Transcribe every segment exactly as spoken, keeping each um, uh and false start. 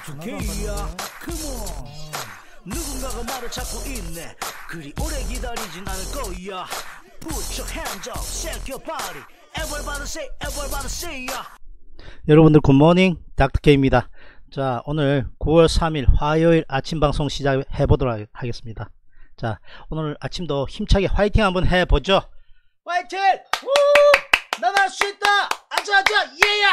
아프게야 컴온 누군가가 말을 찾고 있네 그리 오래 기다리진 않을 거야 Put your hands up, shake your body Everybody say, everybody say ya. 여러분들 굿모닝 닥터케이입니다. 자, 오늘 구월 삼일 화요일 아침 방송 시작해 보도록 하겠습니다. 자, 오늘 아침도 힘차게 화이팅 한번 해보죠. 화이팅! 우! 난 할 수 있다! 아자아자! 예야!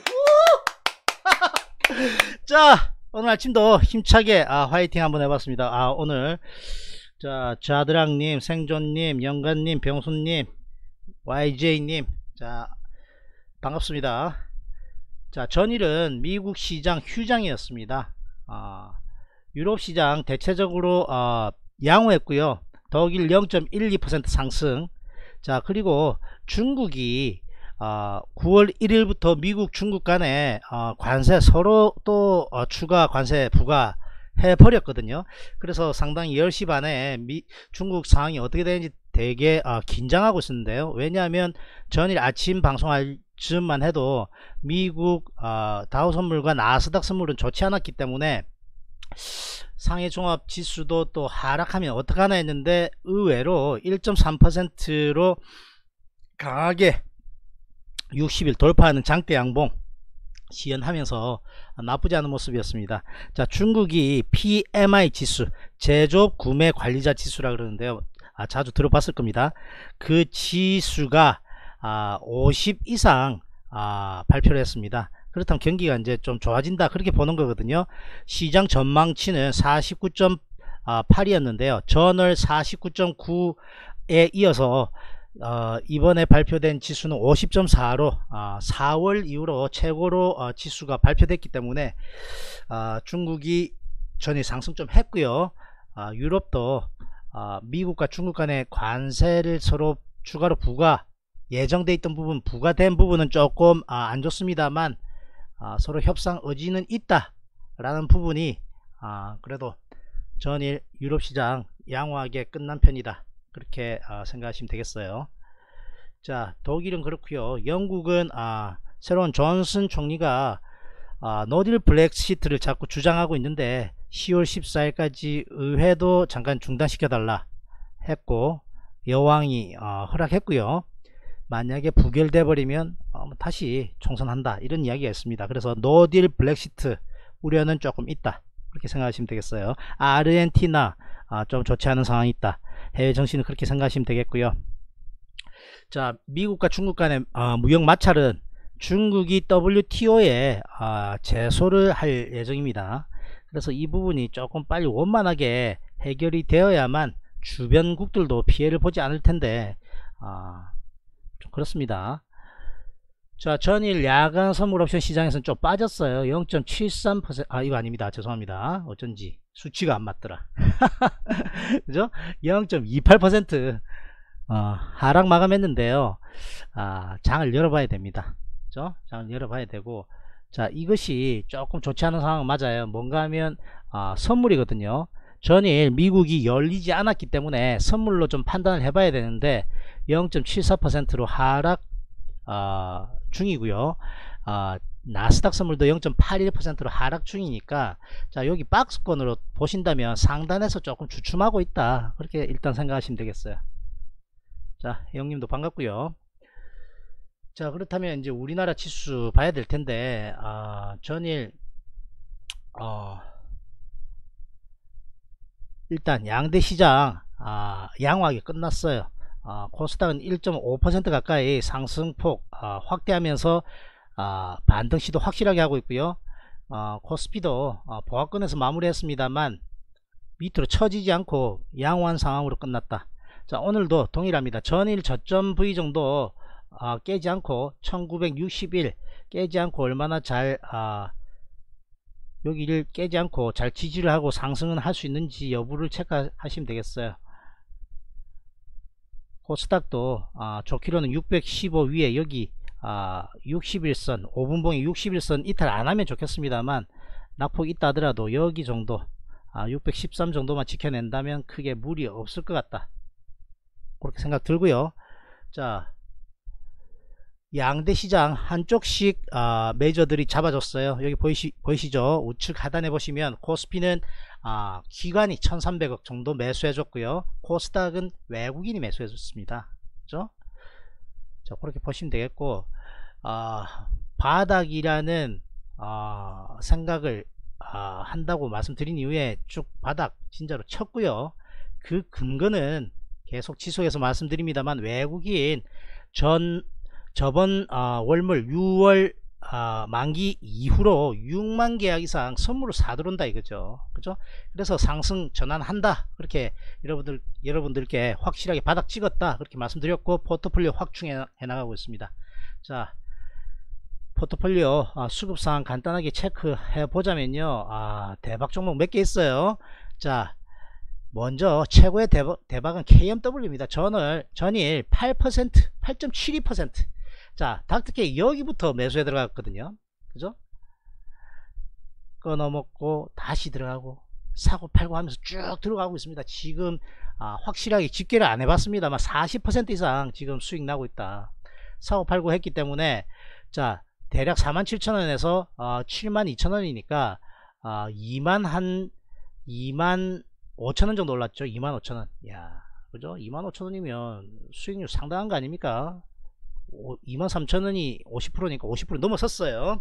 자, 오늘 아침도 힘차게 아, 화이팅 한번 해봤습니다. 아, 오늘 자, 자드랑님, 생존님, 영관님, 병수님, 와이제이님, 자, 반갑습니다. 자, 전일은 미국 시장 휴장이었습니다. 아, 유럽 시장 대체적으로 아, 양호했고요. 독일 영 점 일이 퍼센트 상승. 자, 그리고 중국이 아, 구월 일일부터 미국 중국 간에 아, 관세 서로 또 어, 추가 관세 부과 해 버렸거든요. 그래서 상당히 열 시 반에 미, 중국 상황이 어떻게 되는지 되게 어, 긴장하고 있었는데요. 왜냐하면 전일 아침 방송할 즈음만 해도 미국 어, 다우 선물과 나스닥 선물은 좋지 않았기 때문에 상해 종합 지수도 또 하락하면 어떡하나 했는데 의외로 일 점 삼 퍼센트로 강하게 육십 일 돌파하는 장대 양봉 시연하면서 나쁘지 않은 모습이었습니다. 자, 중국이 피엠아이 지수, 제조업 구매 관리자 지수라 그러는데요. 아, 자주 들어봤을 겁니다. 그 지수가 아, 오십 이상 아, 발표를 했습니다. 그렇다면 경기가 이제 좀 좋아진다 그렇게 보는 거거든요. 시장 전망치는 사십구 점 팔이었는데요. 전월 사십구 점 구에 이어서 어, 이번에 발표된 지수는 오십 점 사로 어, 사월 이후로 최고로 어, 지수가 발표됐기 때문에 어, 중국이 전일 상승 좀 했고요. 어, 유럽도 어, 미국과 중국 간의 관세를 서로 추가로 부과 예정돼 있던 부분 부과된 부분은 조금 어, 안 좋습니다만 어, 서로 협상 의지는 있다 라는 부분이 어, 그래도 전일 유럽 시장 양호하게 끝난 편이다 그렇게 어, 생각하시면 되겠어요. 자, 독일은 그렇고요. 영국은 아, 새로운 존슨 총리가 아, 노딜 브렉시트를 자꾸 주장하고 있는데 시월 십사일까지 의회도 잠깐 중단시켜 달라 했고 여왕이 어, 허락했고요. 만약에 부결돼 버리면 어, 다시 총선한다 이런 이야기가 있습니다. 그래서 노딜 브렉시트 우려는 조금 있다 그렇게 생각하시면 되겠어요. 아르헨티나 아, 좀 좋지 않은 상황이 있다. 해외 정신은 그렇게 생각하시면 되겠고요. 자, 미국과 중국 간의 어, 무역 마찰은 중국이 더블유티오에 어, 제소를 할 예정입니다. 그래서 이 부분이 조금 빨리 원만하게 해결이 되어야만 주변국들도 피해를 보지 않을 텐데 어, 좀 그렇습니다. 자, 전일 야간 선물 옵션 시장에서는 좀 빠졌어요. 영 점 칠삼 퍼센트. 아, 이거 아닙니다. 죄송합니다. 어쩐지 수치가 안 맞더라. 그죠? 영 점 이팔 퍼센트 어, 하락 마감했는데요. 아, 장을 열어봐야 됩니다. 그죠? 장을 열어봐야 되고, 자, 이것이 조금 좋지 않은 상황은 맞아요. 뭔가 하면 아, 선물이거든요. 전일 미국이 열리지 않았기 때문에 선물로 좀 판단을 해봐야 되는데 영 점 칠사 퍼센트로 하락 어, 중이고요. 어, 나스닥 선물도 영 점 팔일 퍼센트로 하락 중이니까 자, 여기 박스권으로 보신다면 상단에서 조금 주춤하고 있다 그렇게 일단 생각하시면 되겠어요. 자, 형님도 반갑고요. 자, 그렇다면 이제 우리나라 지수 봐야 될 텐데 어, 전일 어, 일단 양대 시장 아, 양호하게 끝났어요. 어, 코스닥은 일 점 오 퍼센트 가까이 상승폭 어, 확대하면서 어, 반등 시도 확실하게 하고 있고요. 어, 코스피도 어, 보합권에서 마무리했습니다만 밑으로 처지지 않고 양호한 상황으로 끝났다. 자, 오늘도 동일합니다. 전일 저점 V 정도 어, 깨지 않고 천구백육십일 깨지 않고 얼마나 잘 어, 여기를 깨지 않고 잘 지지를 하고 상승은 할 수 있는지 여부를 체크하시면 되겠어요. 코스닥도 아, 좋기로는 육백십오 위에 여기 아, 육십일선 오 분봉이 육십일선 이탈 안하면 좋겠습니다만 낙폭 있다 하더라도 여기 정도 아, 육백십삼 정도만 지켜낸다면 크게 무리 없을 것 같다 그렇게 생각 들고요. 자, 양대 시장 한쪽씩 아, 메이저들이 잡아줬어요. 여기 보이시, 보이시죠? 우측 하단에 보시면 코스피는 아, 기관이 천삼백억 정도 매수해줬고요. 코스닥은 외국인이 매수해줬습니다. 그죠? 자, 그렇게 보시면 되겠고, 아, 바닥이라는 아, 생각을 아, 한다고 말씀드린 이후에 쭉 바닥 진짜로 쳤고요. 그 근거는 계속 지속해서 말씀드립니다만, 외국인 전 저번 아, 월물 유월 아, 만기 이후로 육만 계약 이상 선물을 사들어온다 이거죠. 그죠? 그래서 상승 전환한다, 그렇게 여러분들 여러분들께 확실하게 바닥 찍었다 그렇게 말씀드렸고, 포트폴리오 확충해 나가고 있습니다. 자, 포트폴리오 아, 수급상황 간단하게 체크해 보자면요, 아, 대박 종목 몇 개 있어요. 자, 먼저 최고의 대박, 대박은 케이엠더블유입니다. 전일, 전일 팔 퍼센트, 팔 점 칠이 퍼센트. 자, 닥터케이 여기부터 매수에 들어갔거든요. 그죠? 끊어먹고 다시 들어가고 사고 팔고 하면서 쭉 들어가고 있습니다. 지금 아, 확실하게 집계를 안 해봤습니다만 사십 퍼센트 이상 지금 수익 나고 있다. 사고 팔고 했기 때문에, 자, 대략 사만 칠천 원에서 어, 칠만 이천 원이니까 어, 이만 한 이만 오천 원 정도 올랐죠. 이만 오천 원. 야, 그죠? 이만 오천 원이면 수익률 상당한 거 아닙니까? 이만 삼천 원이 오십 퍼센트니까 오십 퍼센트 넘어섰어요.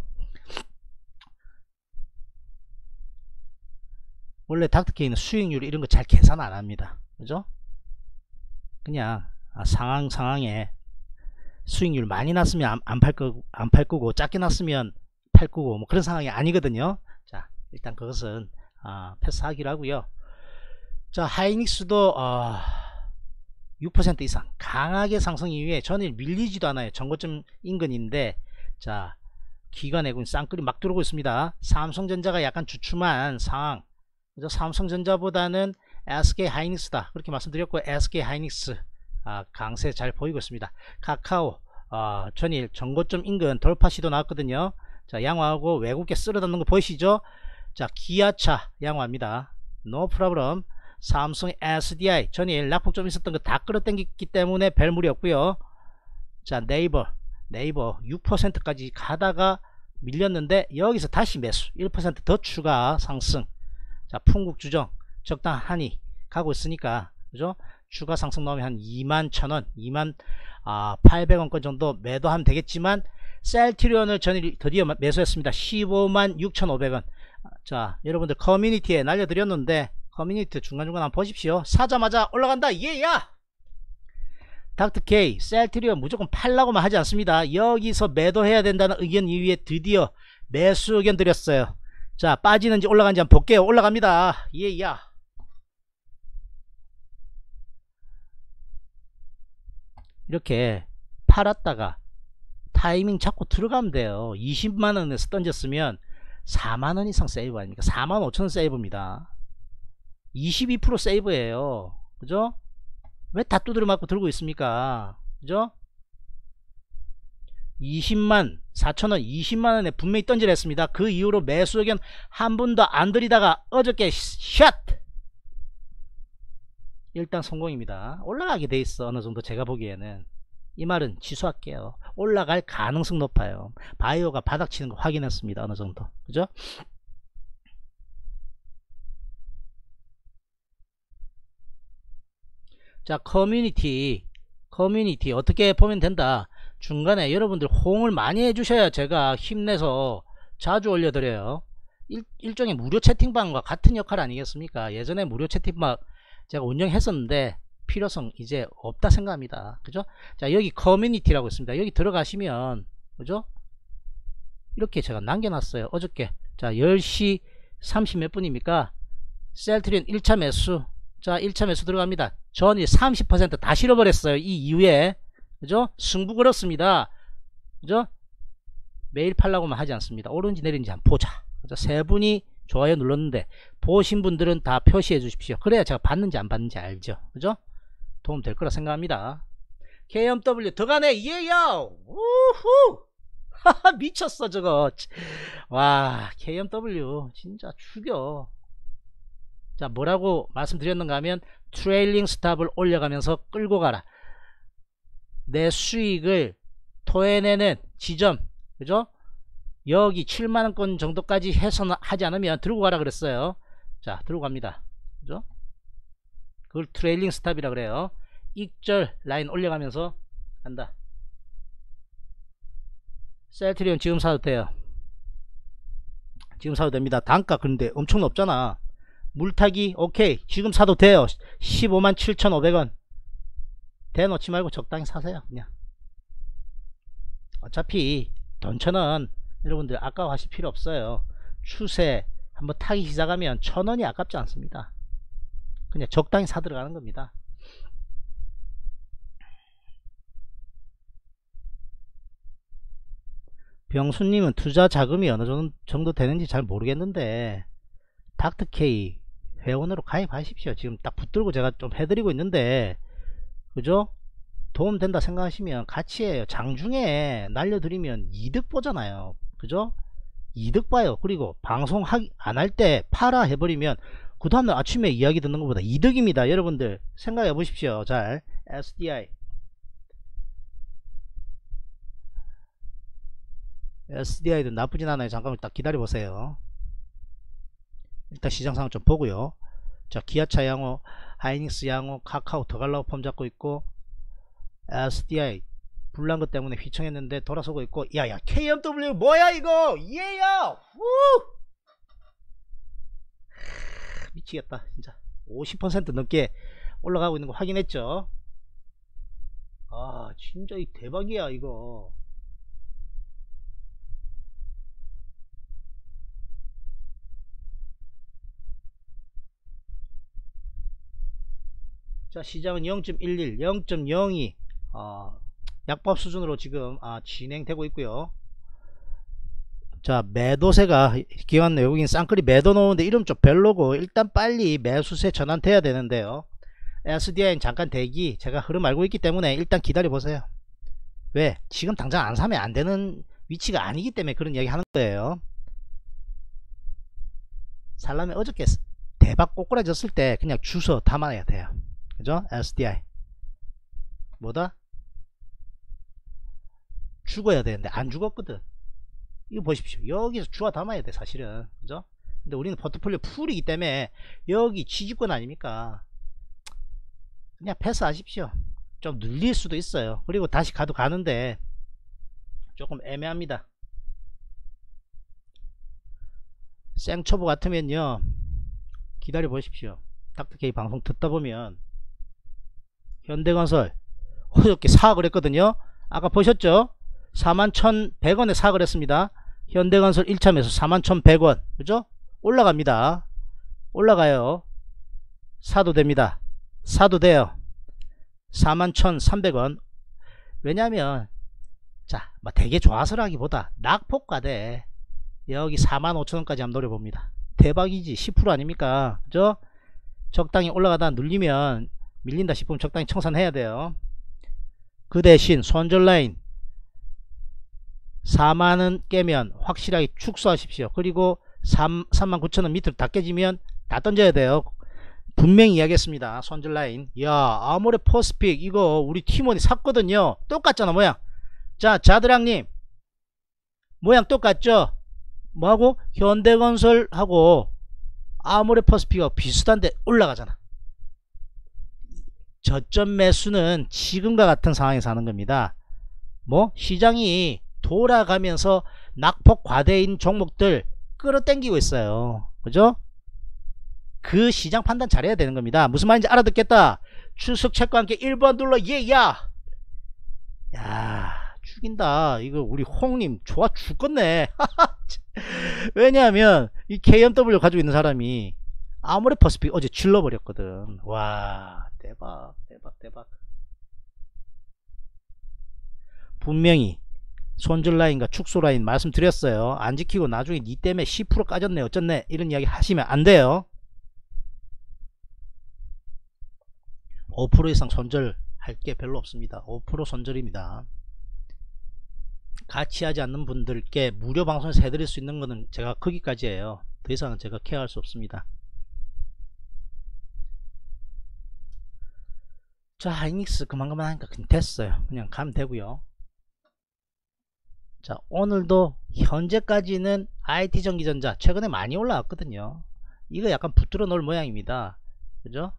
원래 닥터케이는 수익률 이런 거 잘 계산 안 합니다. 그죠? 그냥 상황 상황에 수익률 많이 났으면 안, 안 팔 거, 안 팔 거고, 작게 났으면 팔 거고, 뭐 그런 상황이 아니거든요. 자, 일단 그것은 아, 패스하기로 하고요. 자, 하이닉스도 어, 육 퍼센트 이상 강하게 상승 이후에 전일 밀리지도 않아요. 전고점 인근인데, 자, 기관 외국인 쌍끌이 막 들어오고 있습니다. 삼성전자가 약간 주춤한 상황. 그래서 삼성전자보다는 에스케이 하이닉스다 그렇게 말씀드렸고, 에스케이 하이닉스 아, 강세 잘 보이고 있습니다. 카카오 아, 전일 전고점 인근 돌파 시도 나왔거든요. 자, 양호하고 외국계 쓸어담는 거 보이시죠? 자, 기아차 양호합니다. 노 프로블럼. 삼성 에스디아이 전일 낙폭 좀 있었던 거 다 끌어당겼기 때문에 별 무리 없고요. 자, 네이버 네이버 육 퍼센트까지 가다가 밀렸는데 여기서 다시 매수 일 퍼센트 더 추가 상승. 자, 풍국주정 적당하니 가고 있으니까, 그죠? 추가 상승 나오면 한 이만 천 원, 이만 팔백 원권 정도 매도하면 되겠지만, 셀트리온을 전일 드디어 매수했습니다. 십오만 육천오백 원. 자, 여러분들 커뮤니티에 날려드렸는데, 커뮤니티 중간중간 한번 보십시오. 사자마자 올라간다. 예야! 닥터케이 셀트리온 무조건 팔라고만 하지 않습니다. 여기서 매도해야 된다는 의견 이후에 드디어 매수 의견 드렸어요. 자, 빠지는지 올라간지 한번 볼게요. 올라갑니다. 예야! 이렇게 팔았다가 타이밍 잡고 들어가면 돼요. 이십만 원에서 던졌으면 사만 원 이상 세이브 아닙니까? 사만 오천 원 세이브입니다. 이십이 퍼센트 세이브예요. 그죠? 왜 다 두드려 맞고 들고 있습니까? 그죠? 이십만 사천 원, 이십만 원에 분명히 던지려 했습니다. 그 이후로 매수 의견 한 번도 안 들이다가 어저께 샷! 일단 성공입니다. 올라가게 돼 있어. 어느 정도 제가 보기에는. 이 말은 취소할게요. 올라갈 가능성 높아요. 바이오가 바닥 치는 거 확인했습니다. 어느 정도. 그죠? 자, 커뮤니티 커뮤니티 어떻게 보면 된다. 중간에 여러분들 호응을 많이 해주셔야 제가 힘내서 자주 올려드려요. 일, 일종의 무료 채팅방과 같은 역할 아니겠습니까? 예전에 무료 채팅방 제가 운영했었는데 필요성 이제 없다 생각합니다. 그죠? 자, 여기 커뮤니티라고 있습니다. 여기 들어가시면, 그죠? 이렇게 제가 남겨놨어요. 어저께. 자, 열 시 삼십 몇 분입니까? 셀트리온 일 차 매수. 자, 일 차 매수 들어갑니다. 전이 삼십 퍼센트 다 실어버렸어요. 이 이후에. 그죠? 승부 걸었습니다. 그죠? 매일 팔라고만 하지 않습니다. 오른지 내린지 한번 보자. 그죠? 세 분이 좋아요 눌렀는데 보신 분들은 다 표시해 주십시오. 그래야 제가 받는지 안 받는지 알죠. 그죠? 도움 될 거라 생각합니다. 케이엠더블유 더가네. 예요. 우후. 하하, 미쳤어 저거. 와, 케이엠더블유 진짜 죽여. 자, 뭐라고 말씀드렸는가 하면 트레일링 스탑을 올려가면서 끌고 가라. 내 수익을 토해내는 지점, 그죠? 여기 칠만원권 정도까지 해서 하지 않으면 들고 가라 그랬어요. 자, 들고 갑니다. 그죠? 그걸 트레일링 스탑이라 그래요. 익절 라인 올려가면서 간다. 셀트리온 지금 사도 돼요. 지금 사도 됩니다. 단가 근데 엄청 높잖아. 물타기 오케이, 지금 사도 돼요. 십오만 칠천오백 원 대놓지 말고 적당히 사세요. 그냥 어차피 돈천원 여러분들 아까워하실 필요 없어요. 추세 한번 타기 시작하면 천원이 아깝지 않습니다. 그냥 적당히 사 들어가는 겁니다. 병수님은 투자 자금이 어느 정도 되는지 잘 모르겠는데 닥터케이 회원으로 가입하십시오. 지금 딱 붙들고 제가 좀 해드리고 있는데, 그죠? 도움된다 생각하시면 같이 해요. 장중에 날려드리면 이득 보잖아요. 그죠? 이득 봐요. 그리고 방송 안 할 때 팔아 해버리면 그 다음날 아침에 이야기 듣는 것보다 이득입니다. 여러분들 생각해 보십시오. 잘 에스디아이 에스디아이도 나쁘진 않아요. 잠깐만 딱 기다려 보세요. 일단 시장 상황 좀 보고요. 자, 기아차 양호, 하이닉스 양호, 카카오 더 갈라고 폼 잡고 있고, 에스디아이 불난 것 때문에 휘청했는데 돌아서고 있고, 야야 케이엠더블유 뭐야 이거, 예야, 후 미치겠다 진짜. 오십 퍼센트 넘게 올라가고 있는 거 확인했죠. 아 진짜 이 대박이야 이거. 자, 시장은 영 점 일일, 영 점 영이 어, 약밥 수준으로 지금 아, 진행되고 있고요. 자, 매도세가 기관 외국인 쌍끌이 매도 놓는데 이름 좀 별로고 일단 빨리 매수세 전환돼야 되는데요. 에스디아이는 잠깐 대기. 제가 흐름 알고 있기 때문에 일단 기다려 보세요. 왜? 지금 당장 안 사면 안 되는 위치가 아니기 때문에 그런 이야기 하는 거예요. 살라면 어저께 대박 꼬꾸라졌을 때 그냥 주워 담아야 돼요. 그죠? 에스디아이 뭐다? 죽어야 되는데 안 죽었거든. 이거 보십시오. 여기서 주워 담아야 돼 사실은. 그죠? 근데 우리는 포트폴리오 풀이기 때문에 여기 취지권 아닙니까? 그냥 패스하십시오. 좀 눌릴 수도 있어요. 그리고 다시 가도 가는데 조금 애매합니다. 생초보 같으면요 기다려 보십시오. 닥터케이 방송 듣다 보면 현대건설 어저께 사악을 했거든요. 아까 보셨죠? 사만 천백 원에 사악을 했습니다. 현대건설 일 차 매수 사만 천백 원. 그죠? 올라갑니다. 올라가요. 사도 됩니다. 사도 돼요. 사만 천삼백 원. 왜냐면 자, 뭐 되게 좋아서라기보다 낙폭과대 여기 사만 오천 원까지 한번 노려봅니다. 대박이지. 십 퍼센트 아닙니까? 그죠? 적당히 올라가다 눌리면 밀린다 싶으면 적당히 청산해야 돼요. 그 대신 손절라인 사만원 깨면 확실하게 축소하십시오. 그리고 삼만 구천 원 밑으로 다 깨지면 다 던져야 돼요. 분명히 이야기했습니다. 손절라인. 야, 아모레 퍼스픽 이거 우리 팀원이 샀거든요. 똑같잖아 모양. 자, 자드랑님 모양 똑같죠? 뭐하고? 현대건설하고 아모레 퍼스픽하고 비슷한데 올라가잖아. 저점 매수는 지금과 같은 상황에서 하는 겁니다. 뭐 시장이 돌아가면서 낙폭 과대인 종목들 끌어당기고 있어요. 그죠? 그 시장 판단 잘해야 되는 겁니다. 무슨 말인지 알아듣겠다. 추석 책과 함께 일 번 눌러. 예야. 야 죽인다. 이거 우리 홍님 좋아 죽겠네. 왜냐하면 이 케이엠더블유 가지고 있는 사람이 아모레 퍼스픽 어제 질러버렸거든. 와 대박 대박 대박. 분명히 손절라인과 축소라인 말씀드렸어요. 안 지키고 나중에 니 때문에 십 퍼센트 까졌네 어쩌네 이런 이야기 하시면 안 돼요. 오 퍼센트 이상 손절 할 게 별로 없습니다. 오 퍼센트 손절입니다. 같이 하지 않는 분들께 무료 방송에서 해드릴 수 있는 거는 제가 거기까지예요. 더 이상은 제가 케어할 수 없습니다. 자, 하이닉스 그만 그만 하니까 그냥 됐어요. 그냥 가면 되고요. 자, 오늘도 현재까지는 아이티전기전자 최근에 많이 올라왔거든요. 이거 약간 붙들어 놓을 모양입니다. 그죠?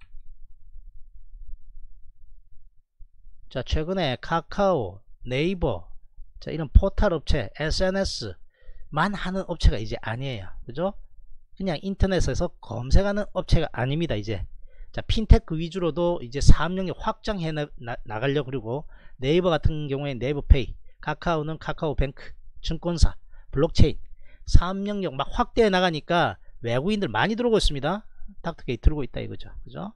자, 최근에 카카오, 네이버, 자, 이런 포털 업체, 에스엔에스만 하는 업체가 이제 아니에요. 그죠? 그냥 인터넷에서 검색하는 업체가 아닙니다. 이제 자, 핀테크 위주로도 이제 사업 영역 확장해 나, 나, 나가려고. 그리고 네이버 같은 경우에 네이버페이, 카카오는 카카오뱅크, 증권사, 블록체인 사업 영역 막 확대해 나가니까 외국인들 많이 들어오고 있습니다. 닥터게이 들어오고 있다 이거죠. 그죠?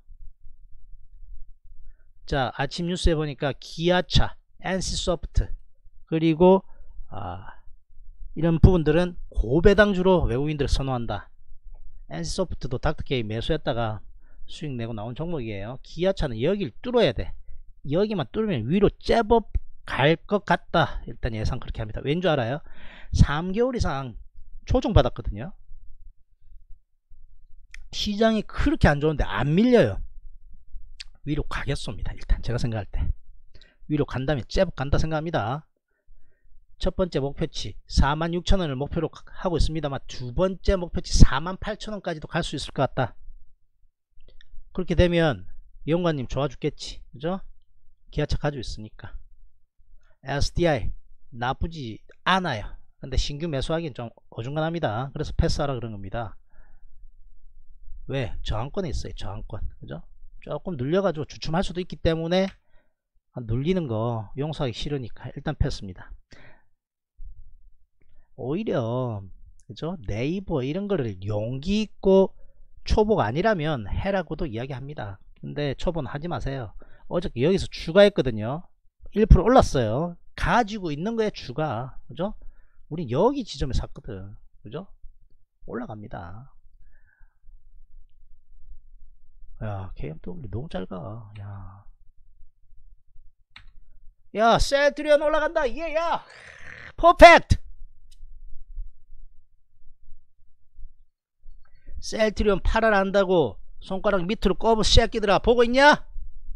자, 아침 뉴스에 보니까 기아차, 엔씨소프트, 그리고 아, 이런 부분들은 고배당주로 외국인들을 선호한다. 엔씨소프트도 닥터게이 매수했다가 수익 내고 나온 종목이에요. 기아차는 여기를 뚫어야 돼. 여기만 뚫으면 위로 제법 갈 것 같다. 일단 예상 그렇게 합니다. 왠 줄 알아요? 삼 개월 이상 조정 받았거든요. 시장이 그렇게 안 좋은데 안 밀려요. 위로 가겠습니다. 일단 제가 생각할 때 위로 간다면 제법 간다 생각합니다. 첫 번째 목표치 사만 육천 원을 목표로 하고 있습니다만 두 번째 목표치 사만 팔천 원까지도 갈 수 있을 것 같다. 그렇게 되면 이용관님 좋아 죽겠지. 그죠? 기아차 가지고 있으니까. 에스디아이 나쁘지 않아요. 근데 신규 매수하기는 좀 어중간합니다. 그래서 패스하라 그런 겁니다. 왜? 저항권에 있어요. 저항권. 그죠? 조금 눌려가지고 주춤할 수도 있기 때문에 눌리는 거 용서하기 싫으니까 일단 패스입니다. 오히려 그죠? 네이버 이런 거를 용기 있고 초보가 아니라면 해라고도 이야기합니다. 근데 초보는 하지 마세요. 어저께 여기서 추가했거든요. 일 퍼센트 올랐어요. 가지고 있는 거에 추가. 그죠? 우린 여기 지점에 샀거든. 그죠? 올라갑니다. 야, 케이엠더블유 너무 짧아. 야, 야, 셀트리온 올라간다. 예, 야, 퍼펙트. 셀트리온 팔아라 한다고 손가락 밑으로 꼽은 새끼들아 보고 있냐?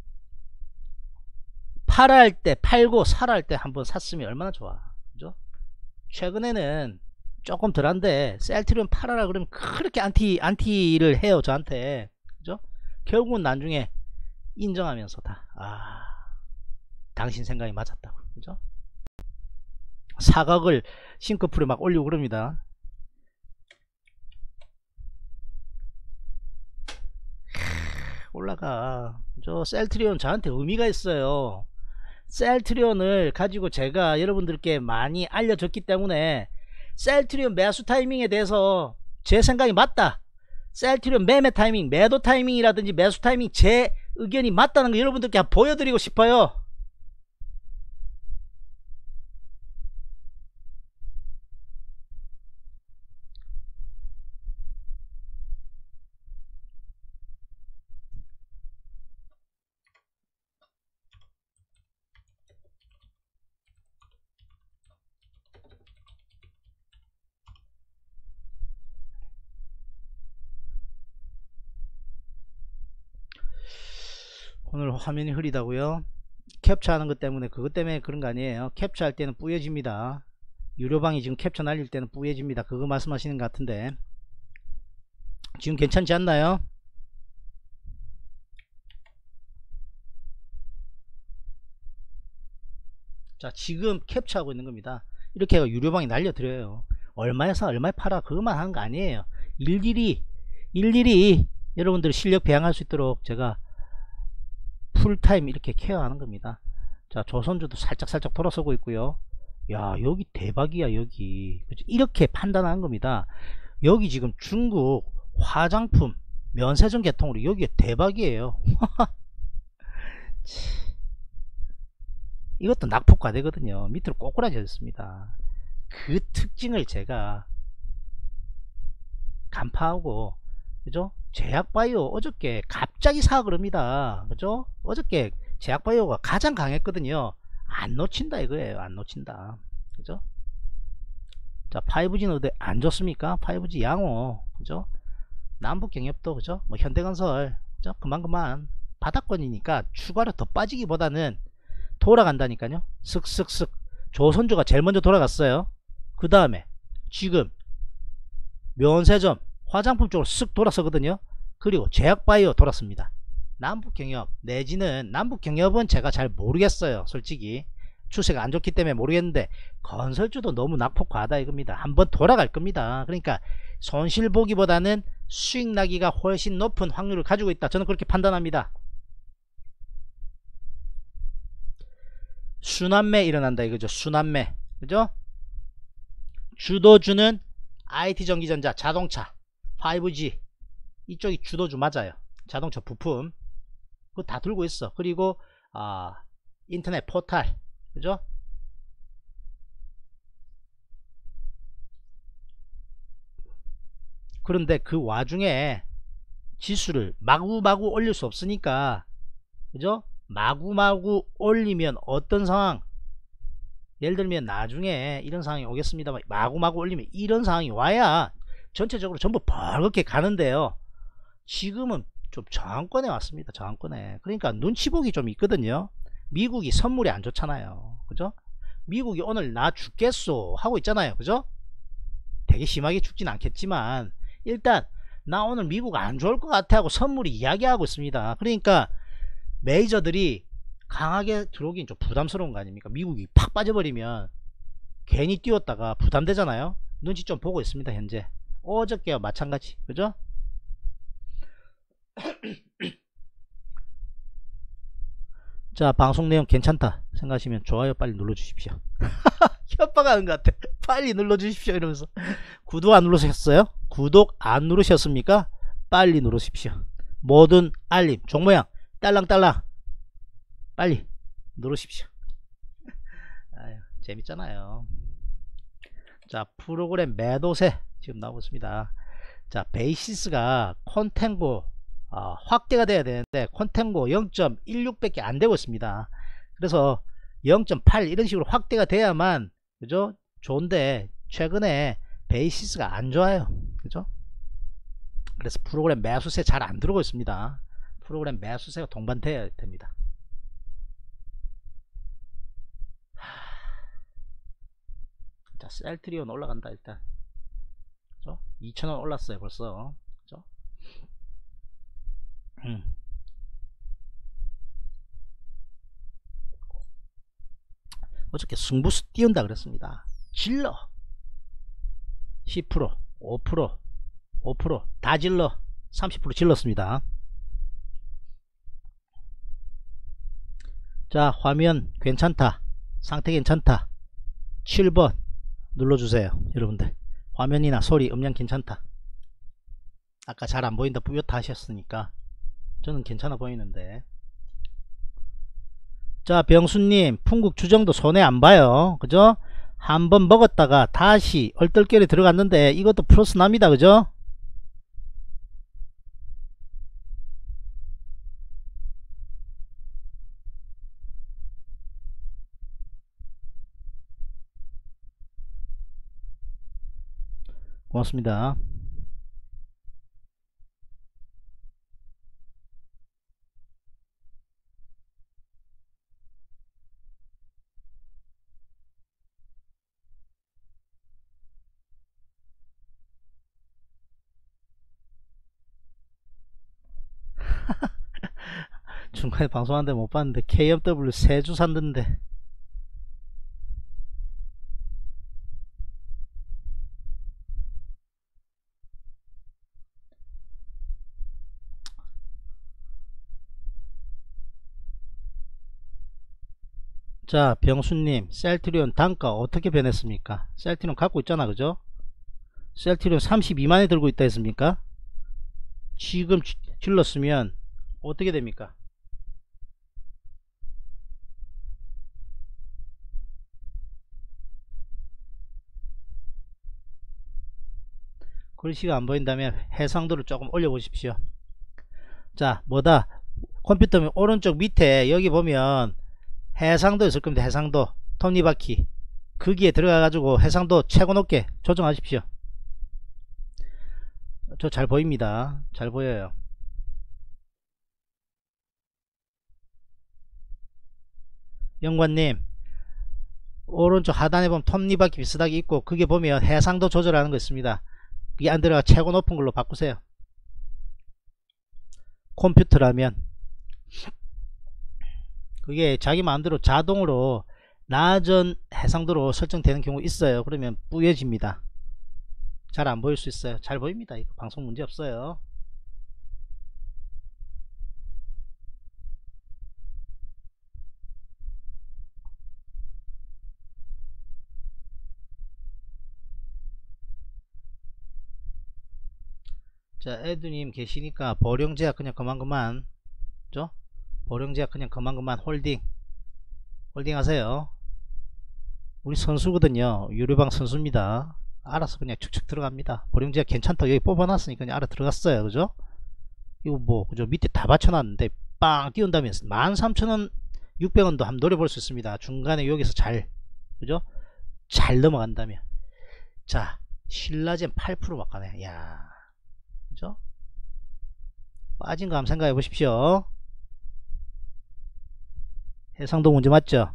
팔아 할 때 팔고 사라 할 때 한번 샀으면 얼마나 좋아. 그죠? 최근에는 조금 덜한데 셀트리온 팔아라 그러면 그렇게 안티 안티를 해요 저한테. 그죠? 결국은 나중에 인정하면서 다 아, 당신 생각이 맞았다고. 그죠? 사각을 싱크풀에 막 올리고 그럽니다. 올라가. 저 셀트리온 저한테 의미가 있어요. 셀트리온을 가지고 제가 여러분들께 많이 알려줬기 때문에 셀트리온 매수 타이밍에 대해서 제 생각이 맞다, 셀트리온 매매 타이밍, 매도 타이밍이라든지 매수 타이밍 제 의견이 맞다는 거 여러분들께 보여드리고 싶어요. 오늘 화면이 흐리다고요? 캡처하는 것 때문에, 그것 때문에 그런 거 아니에요. 캡처할 때는 뿌얘집니다. 유료방이 지금 캡처 날릴 때는 뿌얘집니다. 그거 말씀하시는 것 같은데 지금 괜찮지 않나요? 자, 지금 캡처하고 있는 겁니다. 이렇게 해서 유료방이 날려드려요. 얼마에 사 얼마에 팔아 그것만 하는 거 아니에요. 일일이 일일이 여러분들 실력 배양할 수 있도록 제가 풀타임 이렇게 케어하는 겁니다. 자, 조선주도 살짝 살짝 돌아서고 있고요. 야, 여기 대박이야. 여기 이렇게 판단하는 겁니다. 여기 지금 중국 화장품 면세점 개통으로 여기 대박이에요. 이것도 낙폭과대거든요. 밑으로 꼬꾸라져 있습니다. 그 특징을 제가 간파하고, 그죠? 제약바이오 어저께 갑자기 사 그럽니다. 그죠? 어저께 제약바이오가 가장 강했거든요. 안 놓친다 이거예요. 안 놓친다. 그죠? 자, 파이브지는 어디 안 좋습니까? 파이브지 양호. 그죠? 남북경협도, 그죠? 뭐 현대건설, 그죠? 그만 그만 바닥권이니까 추가로 더 빠지기보다는 돌아간다니까요. 슥슥슥 조선주가 제일 먼저 돌아갔어요. 그 다음에 지금 면세점 화장품 쪽으로 쓱 돌아서거든요. 그리고 제약바이오 돌았습니다. 남북경협 내지는 남북경협은 제가 잘 모르겠어요. 솔직히 추세가 안 좋기 때문에 모르겠는데 건설주도 너무 낙폭 과다 이겁니다. 한번 돌아갈 겁니다. 그러니까 손실 보기보다는 수익 나기가 훨씬 높은 확률을 가지고 있다. 저는 그렇게 판단합니다. 순환매 일어난다 이거죠. 순환매. 그죠? 주도주는 아이티 전기전자, 자동차, 파이브지 이쪽이 주도주 맞아요. 자동차 부품 그거 다 들고 있어. 그리고 아, 인터넷 포탈 그죠? 그런데 그 와중에 지수를 마구마구 올릴 수 없으니까 그죠? 마구마구 올리면 어떤 상황, 예를 들면 나중에 이런 상황이 오겠습니다. 마구마구 올리면 이런 상황이 와야 전체적으로 전부 벌겋게 가는데요. 지금은 좀 저항권에 왔습니다. 저항권에. 그러니까 눈치 보기 좀 있거든요. 미국이 선물이 안 좋잖아요. 그죠? 미국이 오늘 나 죽겠소 하고 있잖아요. 그죠? 되게 심하게 죽진 않겠지만 일단 나 오늘 미국 안 좋을 것 같아 하고 선물이 이야기하고 있습니다. 그러니까 메이저들이 강하게 들어오긴 좀 부담스러운 거 아닙니까? 미국이 팍 빠져버리면 괜히 뛰었다가 부담되잖아요. 눈치 좀 보고 있습니다. 현재 어저께와 마찬가지. 그죠? 자, 방송 내용 괜찮다 생각하시면 좋아요 빨리 눌러주십시오. 협박하는 것 같아. 빨리 눌러주십시오 이러면서. 구독 안 누르셨어요? 구독 안 누르셨습니까? 빨리 누르십시오. 모든 알림 종모양 딸랑딸랑 빨리 누르십시오. 아유, 재밌잖아요. 자, 프로그램 매도세 지금 나오고 있습니다. 자, 베이시스가 콘텐고 어, 확대가 돼야 되는데 콘텐고 영 점 일육 밖에 안 되고 있습니다. 그래서 영 점 팔 이런 식으로 확대가 돼야만 그죠? 좋은데 최근에 베이시스가 안 좋아요. 그죠? 그래서 프로그램 매수세 잘 안 들어오고 있습니다. 프로그램 매수세가 동반돼야 됩니다. 자, 셀트리온 올라간다 일단. 그죠? 이천 원 올랐어요 벌써. 그죠? 음. 어저께 승부수 띄운다 그랬습니다. 질러 십 퍼센트 오 퍼센트 오 퍼센트 다 질러 삼십 퍼센트 질렀습니다. 자, 화면 괜찮다 상태 괜찮다 칠 번 눌러주세요. 여러분들 화면이나 소리 음량 괜찮다. 아까 잘 안보인다 뿌옇다 하셨으니까 저는 괜찮아 보이는데. 자, 병수님 풍국 주정도 손해 안 봐요. 그죠? 한번 먹었다가 다시 얼떨결에 들어갔는데 이것도 플러스 납니다. 그죠? 고맙습니다. 중간에 방송하는데 못 봤는데 케이엠더블유 세 주 샀는데 자, 병수님 셀트리온 단가 어떻게 변했습니까? 셀트리온 갖고 있잖아. 그죠? 셀트리온 삼십이만에 들고 있다 했습니까? 지금 질렀으면 어떻게 됩니까? 글씨가 안 보인다면 해상도를 조금 올려 보십시오. 자, 뭐다 컴퓨터 오른쪽 밑에 여기 보면 해상도 있을 겁니다. 해상도 톱니바퀴 거기에 들어가 가지고 해상도 최고 높게 조정하십시오. 저 잘 보입니다. 잘 보여요. 영관님 오른쪽 하단에 보면 톱니바퀴 비슷하게 있고, 그게 보면 해상도 조절하는 거 있습니다. 그게 안 들어가 최고 높은 걸로 바꾸세요. 컴퓨터라면 그게 자기 마음대로 자동으로 낮은 해상도로 설정되는 경우 있어요. 그러면 뿌여집니다. 잘 안 보일 수 있어요. 잘 보입니다. 이거 방송 문제 없어요. 자, 에두님 계시니까 보령제약 그냥 그만 그만, 그죠? 보령제약 그냥 그만 그만 홀딩 홀딩 하세요. 우리 선수거든요. 유료방 선수입니다. 알아서 그냥 축축 들어갑니다. 보령제약 괜찮다 여기 뽑아놨으니까 그냥 알아 들어갔어요. 그죠? 이거 뭐 그죠? 밑에 다 받쳐놨는데 빵 띄운다면 만 삼천 원 육백 원도 한번 노려볼 수 있습니다. 중간에 여기서 잘, 그죠? 잘 넘어간다면. 자, 신라젠 팔 퍼센트 바꿔네. 야, 그죠? 빠진 거 한번 생각해 보십시오. 해상도 문제 맞죠?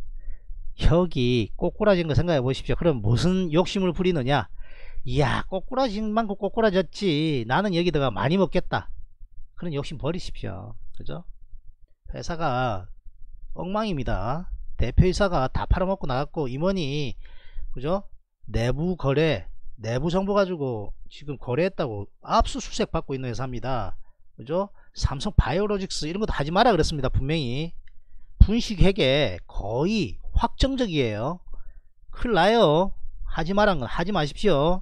여기 꼬꾸라진 거 생각해 보십시오. 그럼 무슨 욕심을 부리느냐? 이야, 꼬꾸라진 만큼 꼬꾸라졌지, 나는 여기다가 많이 먹겠다, 그런 욕심 버리십시오. 그죠? 회사가 엉망입니다. 대표이사가 다 팔아먹고 나갔고, 임원이, 그죠? 내부 거래, 내부 정보 가지고 지금 거래했다고 압수수색 받고 있는 회사입니다. 그죠? 삼성 바이오로직스 이런 것도 하지 마라 그랬습니다. 분명히 분식회계 거의 확정적이에요. 큰일 나요. 하지 말란 건 하지 마십시오.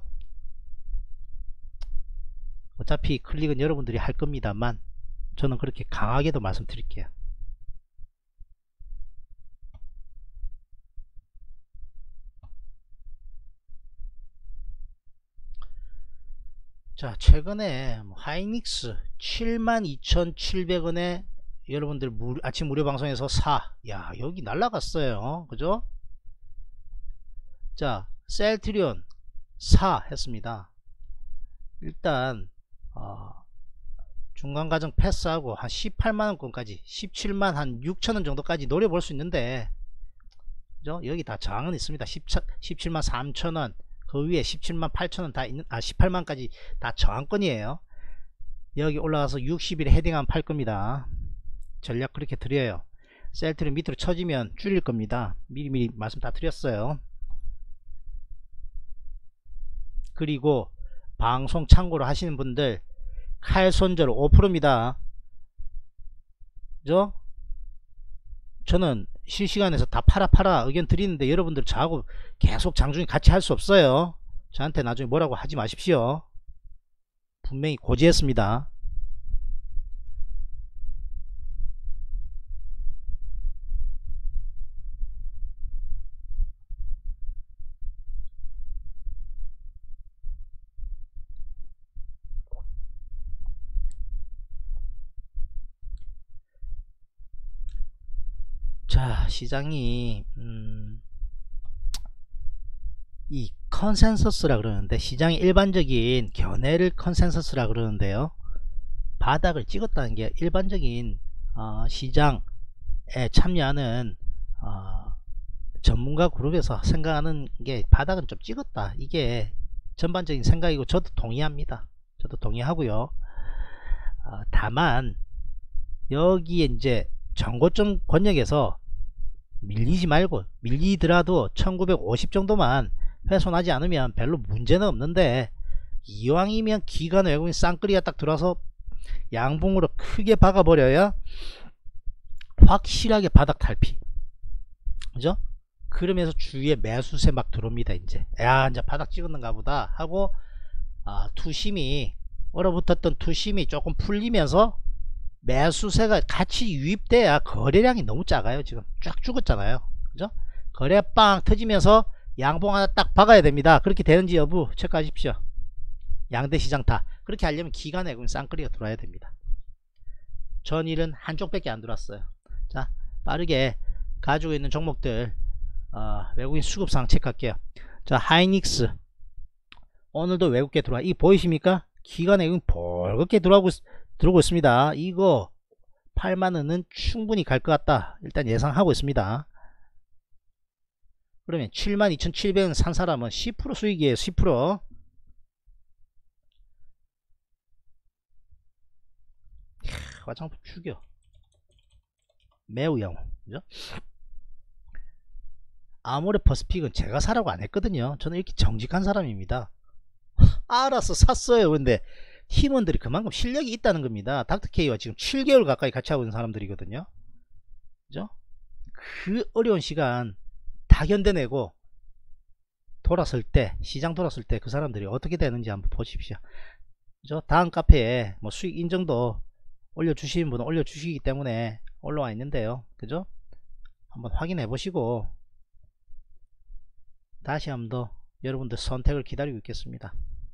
어차피 클릭은 여러분들이 할 겁니다만 저는 그렇게 강하게도 말씀드릴게요. 자, 최근에 하이닉스 칠만 이천칠백 원에 여러분들 무료, 아침 무료 방송에서 사, 야 여기 날라갔어요. 그죠? 자, 셀트리온 사 했습니다. 일단 어, 중간과정 패스하고 한 십팔만 원권까지, 십칠만 한 육천 원 정도까지 노려볼 수 있는데, 그죠? 여기 다 저항은 있습니다. 십칠만 삼천 원, 그 위에 십칠만 팔천 원 다 있는, 아 십팔만까지 다 저항권이에요. 여기 올라가서 육십 일에 헤딩하면 팔 겁니다. 전략 그렇게 드려요. 셀트리온 밑으로 쳐지면 줄일 겁니다. 미리미리 말씀 다 드렸어요. 그리고 방송 참고로 하시는 분들 칼손절 오 퍼센트입니다. 그죠? 저는 실시간에서 다 팔아 팔아 의견 드리는데 여러분들 저하고 계속 장중에 같이 할 수 없어요. 저한테 나중에 뭐라고 하지 마십시오. 분명히 고지했습니다. 자, 시장이 음, 이 컨센서스라 그러는데, 시장의 일반적인 견해를 컨센서스라 그러는데요, 바닥을 찍었다는 게 일반적인 어, 시장에 참여하는 어, 전문가 그룹에서 생각하는 게 바닥은 좀 찍었다, 이게 전반적인 생각이고 저도 동의합니다. 저도 동의하고요. 어, 다만 여기에 이제 정고점 권역에서 밀리지 말고, 밀리더라도 천구백오십 정도만 훼손하지 않으면 별로 문제는 없는데, 이왕이면 기관 외국인 쌍끌이가 딱 들어와서 양봉으로 크게 박아버려야 확실하게 바닥 탈피, 그죠? 그러면서 주위에 매수세 막 들어옵니다. 이제 야 이제 바닥 찍었는가 보다 하고, 아, 투심이, 얼어붙었던 투심이 조금 풀리면서 매수세가 같이 유입돼야, 거래량이 너무 작아요. 지금 쫙 죽었잖아요. 그죠? 거래 빵 터지면서 양봉 하나 딱 박아야 됩니다. 그렇게 되는지 여부 체크하십시오. 양대 시장 다 그렇게 하려면 기관 외국인 쌍끌이가 들어와야 됩니다. 전일은 한쪽밖에 안 들어왔어요. 자, 빠르게 가지고 있는 종목들 어, 외국인 수급상 체크할게요. 자, 하이닉스 오늘도 외국계 들어와. 이 보이십니까? 기관 외국인 벌겋게 들어오고 들어오고 있습니다. 이거 팔만 원은 충분히 갈 것 같다 일단 예상하고 있습니다. 그러면 칠만 이천칠백 원 산 사람은 십 퍼센트 수익이에요. 십 퍼센트. 화장품 죽여. 매우 영웅. 그죠? 아모레 퍼스픽은 제가 사라고 안 했거든요. 저는 이렇게 정직한 사람입니다. 알아서 샀어요. 근데 팀원들이 그만큼 실력이 있다는 겁니다. 닥터케이와 지금 칠 개월 가까이 같이 하고 있는 사람들이거든요. 그죠? 그 어려운 시간 다 견뎌내고 돌았을 때, 시장 돌았을 때 그 사람들이 어떻게 되는지 한번 보십시오. 그죠? 다음 카페에 뭐 수익 인정도 올려주시는 분은 올려주시기 때문에 올라와 있는데요. 그죠? 한번 확인해 보시고 다시 한번 더 여러분들 선택을 기다리고 있겠습니다.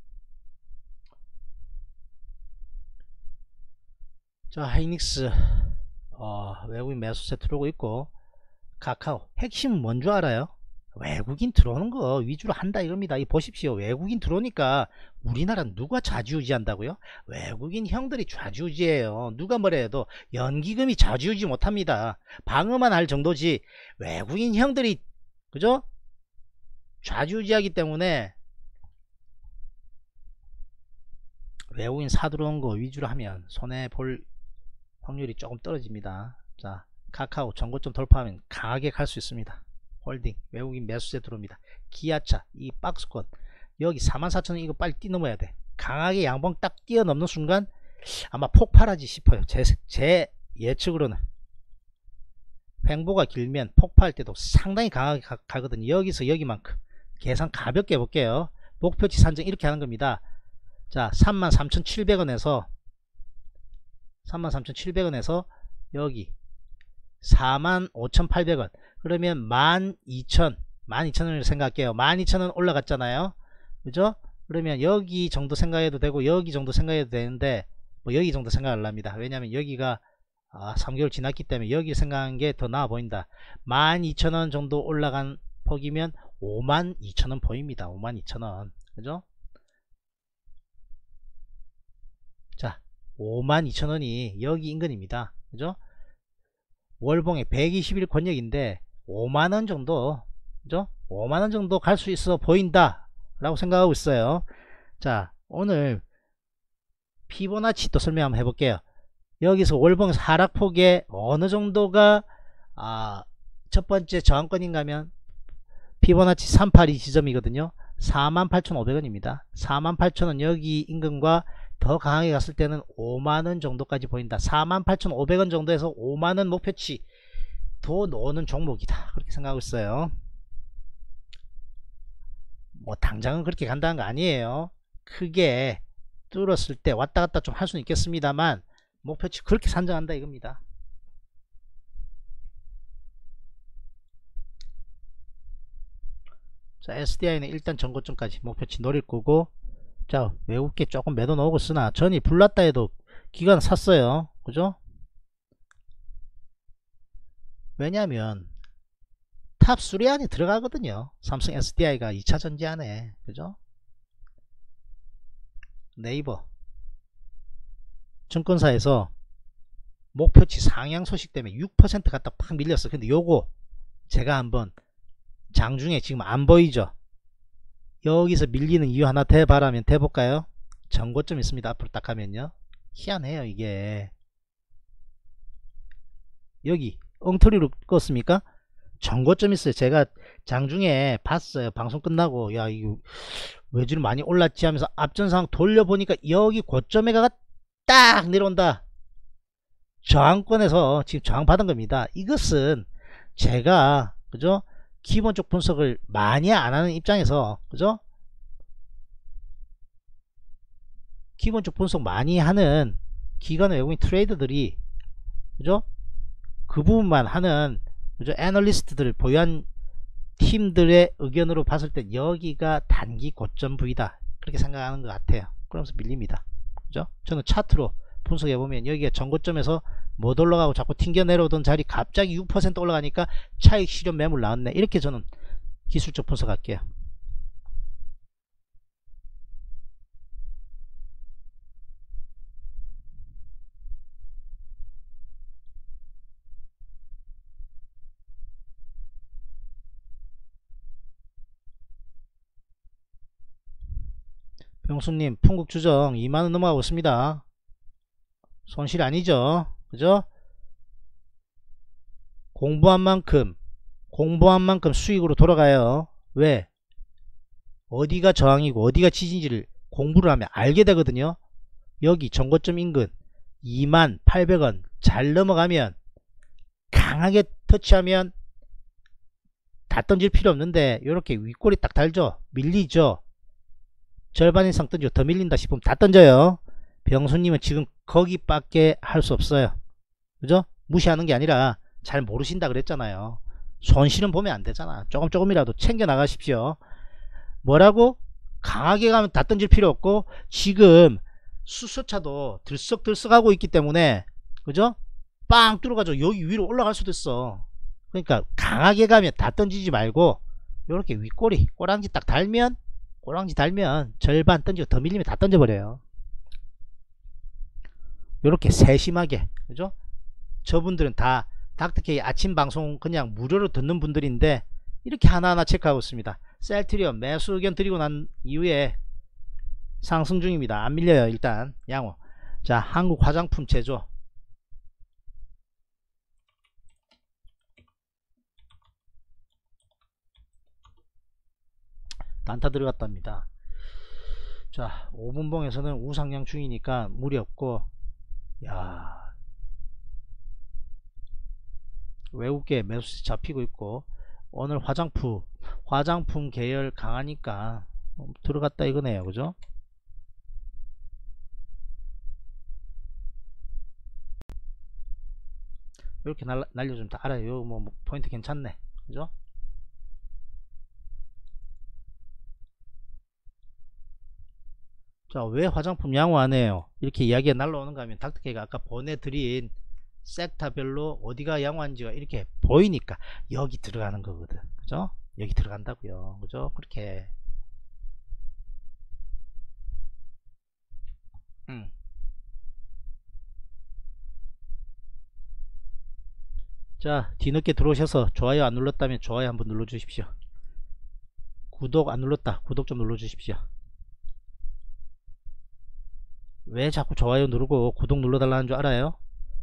자, 하이닉스 어, 외국인 매수세 들어오고 있고, 카카오 핵심은 뭔 줄 알아요? 외국인 들어오는 거 위주로 한다 이겁니다. 이 보십시오. 외국인 들어오니까 우리나라 누가 좌지우지 한다고요? 외국인 형들이 좌지우지해요. 누가 뭐라 해도 연기금이 좌지우지 못합니다. 방어만 할 정도지 외국인 형들이, 그죠? 좌지우지하기 때문에 외국인 사 들어온 거 위주로 하면 손해볼 확률이 조금 떨어집니다. 자, 카카오 전고점 돌파하면 강하게 갈 수 있습니다. 홀딩 외국인 매수세 들어옵니다. 기아차 이 박스권 여기 사만 사천 원 이거 빨리 뛰어넘어야 돼. 강하게 양봉 딱 뛰어넘는 순간 아마 폭발하지 싶어요. 제, 제 예측으로는 횡보가 길면 폭발할 때도 상당히 강하게 가, 가거든요. 여기서 여기만큼 계산 가볍게 해볼게요. 목표치 산정 이렇게 하는 겁니다. 자, 삼만 삼천칠백 원에서 삼만 삼천칠백 원에서 여기 사만 오천팔백 원, 그러면 만 이천 원을 생각할게요. 만 이천 원 올라갔잖아요. 그죠? 그러면 여기 정도 생각해도 되고 여기 정도 생각해도 되는데 뭐 여기 정도 생각을 합니다. 왜냐면 여기가 아, 삼 개월 지났기 때문에 여기 생각한 게 더 나아 보인다. 만 이천 원 정도 올라간 폭이면 오만 이천 원 보입니다. 오만 이천 원. 그죠? 자, 오만 이천 원이 여기 인근입니다. 그죠? 월봉에 백이십 일 권역인데 오만 원 정도, 그죠? 오만 원 정도 갈 수 있어 보인다 라고 생각하고 있어요. 자, 오늘 피보나치 또 설명 한번 해볼게요. 여기서 월봉에서 하락폭에 어느 정도가 아, 첫 번째 저항권인가 하면 피보나치 삼백팔십이 지점이거든요. 사만 팔천오백 원입니다. 사만 팔천 원 여기 인근과 더 강하게 갔을 때는 오만 원 정도까지 보인다. 사만 팔천오백 원 정도에서 오만 원 목표치 더 노는 종목이다. 그렇게 생각하고 있어요. 뭐 당장은 그렇게 간다는 거 아니에요. 크게 뚫었을 때 왔다 갔다 좀 할 수는 있겠습니다만 목표치 그렇게 산정한다 이겁니다. 자, 에스디아이는 일단 전고점까지 목표치 노릴 거고, 자, 외국계 조금 매도 나오고 쓰나 전이 불났다 해도 기관 샀어요. 그죠? 왜냐면 탑 삼 안에 들어가거든요. 삼성 에스디아이가 이 차 전지 안에. 그죠? 네이버 증권사에서 목표치 상향 소식 때문에 육 퍼센트 갖다 팍 밀렸어. 근데 요거 제가 한번 장중에 지금 안 보이죠? 여기서 밀리는 이유 하나 대봐라면 대볼까요? 전고점 있습니다. 앞으로 딱 하면요. 희한해요 이게. 여기 엉터리로 껐습니까? 전고점 있어요. 제가 장중에 봤어요. 방송 끝나고 야 이거 외주를 많이 올랐지 하면서 앞전상 돌려보니까 여기 고점에가 딱 내려온다. 저항권에서 지금 저항 받은 겁니다. 이것은 제가 그죠? 기본적 분석을 많이 안 하는 입장에서 그죠? 기본적 분석 많이 하는 기관 외국인 트레이더들이 그죠? 그 부분만 하는 그죠? 애널리스트들을 보유한 팀들의 의견으로 봤을 때 여기가 단기 고점 부위다 그렇게 생각하는 것 같아요. 그러면서 밀립니다. 그죠? 저는 차트로 분석해 보면 여기가 전고점에서 못 올라가고 자꾸 튕겨 내려오던 자리 갑자기 육 퍼센트 올라가니까 차익 실현 매물 나왔네. 이렇게 저는 기술적 분석할게요. 병수님 풍국주정 이만원 넘어가고 있습니다. 손실 아니죠, 그죠? 공부한 만큼 공부한 만큼 수익으로 돌아가요. 왜? 어디가 저항이고 어디가 지지인지를 공부를 하면 알게 되거든요. 여기 정고점 인근 이만 팔백원 잘 넘어가면 강하게 터치하면 다 던질 필요 없는데 이렇게 윗골이 딱 달죠. 밀리죠. 절반 이상 던지고 더 밀린다 싶으면 다 던져요. 병수님은 지금 거기밖에 할 수 없어요. 그죠? 무시하는 게 아니라 잘 모르신다 그랬잖아요. 손실은 보면 안 되잖아. 조금 조금이라도 챙겨 나가십시오. 뭐라고? 강하게 가면 다 던질 필요 없고 지금 수소차도 들썩들썩 하고 있기 때문에 그죠? 빵 뚫어가지고 여기 위로 올라갈 수도 있어. 그러니까 강하게 가면 다 던지지 말고 이렇게 윗꼬리 꼬랑지 딱 달면 꼬랑지 달면 절반 던지고 더 밀리면 다 던져버려요. 이렇게 세심하게, 그죠? 저분들은 다 닥터케이 아침 방송 그냥 무료로 듣는 분들인데 이렇게 하나하나 체크하고 있습니다. 셀트리온 매수 의견 드리고 난 이후에 상승 중입니다. 안 밀려요. 일단 양호. 자, 한국 화장품 제조 단타 들어갔답니다. 자, 오 분봉에서는 우상향 중이니까 무리 없고, 야, 외국계 매수세 잡히고 있고, 오늘 화장품 화장품 계열 강하니까 들어갔다 이거네요. 그죠? 이렇게 날, 날려주면 다 알아요. 뭐, 뭐 포인트 괜찮네. 그죠? 자, 왜 화장품 양호 안 해요? 이렇게 이야기가 날라오는가 하면 닥터케이가 아까 보내드린 섹터별로 어디가 양호한지가 이렇게 보이니까 여기 들어가는 거거든. 그죠? 여기 들어간다고요. 그죠? 그렇게. 음. 자, 뒤늦게 들어오셔서 좋아요 안 눌렀다면 좋아요 한번 눌러 주십시오. 구독 안 눌렀다. 구독 좀 눌러 주십시오. 왜 자꾸 좋아요 누르고 구독 눌러달라는 줄 알아요?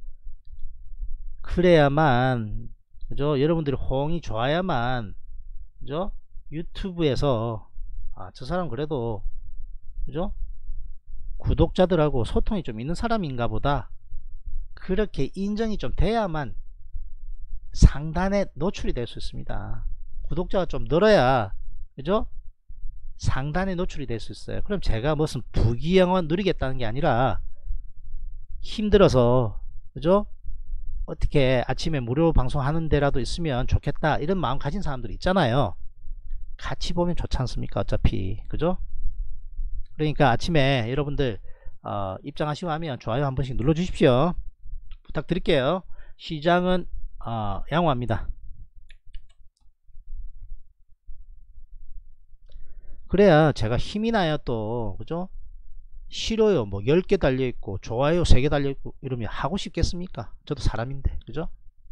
그래야만, 그죠? 여러분들이 호응이 좋아야만, 그죠? 유튜브에서 아, 저 사람 그래도, 그죠? 구독자들하고 소통이 좀 있는 사람인가 보다, 그렇게 인정이 좀 돼야만 상단에 노출이 될 수 있습니다. 구독자가 좀 늘어야, 그죠? 상단에 노출이 될 수 있어요. 그럼 제가 무슨 부귀영화 누리겠다는 게 아니라 힘들어서, 그죠? 어떻게 아침에 무료 방송하는 데라도 있으면 좋겠다 이런 마음 가진 사람들이 있잖아요. 같이 보면 좋지 않습니까? 어차피, 그죠? 그러니까 아침에 여러분들 어, 입장하시고 하면 좋아요 한 번씩 눌러 주십시오. 부탁드릴게요. 시장은 어, 양호합니다. 그래야 제가 힘이 나요. 또, 그죠? 싫어요 뭐 열 개 달려있고 좋아요 세 개 달려있고 이러면 하고 싶겠습니까? 저도 사람인데, 그죠?